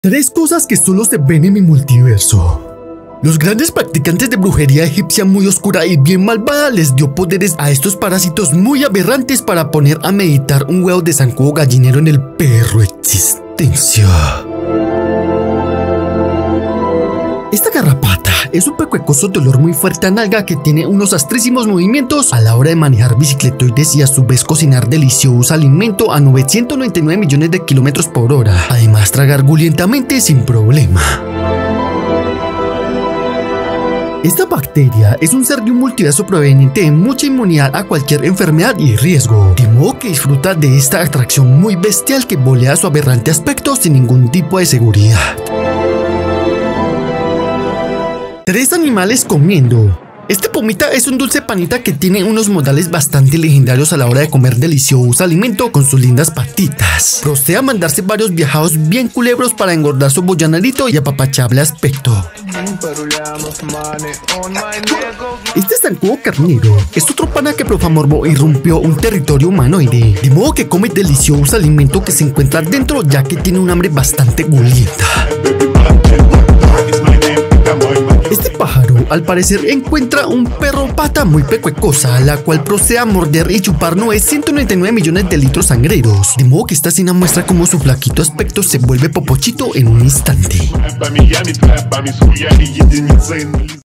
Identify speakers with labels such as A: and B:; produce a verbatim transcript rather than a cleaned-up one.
A: Tres cosas que solo se ven en mi multiverso. Los grandes practicantes de brujería egipcia muy oscura y bien malvada les dio poderes a estos parásitos muy aberrantes para poner a meditar un huevo de zancudo gallinero en el perro existencia. Esta garrapata es un pecuecoso dolor muy fuerte a nalga que tiene unos astrísimos movimientos a la hora de manejar bicicletoides y a su vez cocinar delicioso alimento a novecientos noventa y nueve millones de kilómetros por hora. Además tragar gulientamente sin problema. Esta bacteria es un ser de un multiverso proveniente de mucha inmunidad a cualquier enfermedad y riesgo, de modo que disfruta de esta atracción muy bestial que bolea su aberrante aspecto sin ningún tipo de seguridad. Tres animales comiendo. Este pomita es un dulce panita que tiene unos modales bastante legendarios a la hora de comer delicioso alimento con sus lindas patitas. Procede a mandarse varios viajados bien culebros para engordar su bollanarito y apapachable aspecto. Este zancudo carnero es otro pana que profamorbo irrumpió un territorio humanoide, de modo que come delicioso alimento que se encuentra dentro ya que tiene un hambre bastante golienta. Este pájaro al parecer encuentra un perro pata muy pecuecosa, la cual procede a morder y chupar novecientos noventa y nueve millones de litros sangreros, de modo que esta escena muestra cómo su flaquito aspecto se vuelve popochito en un instante.